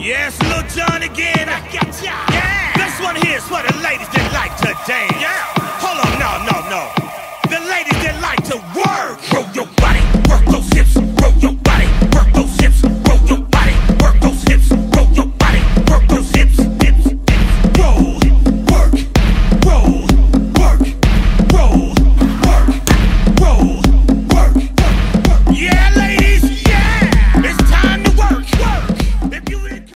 Yes, Lil Jon again. I got ya. Yeah. This one here's for the ladies that like to dance.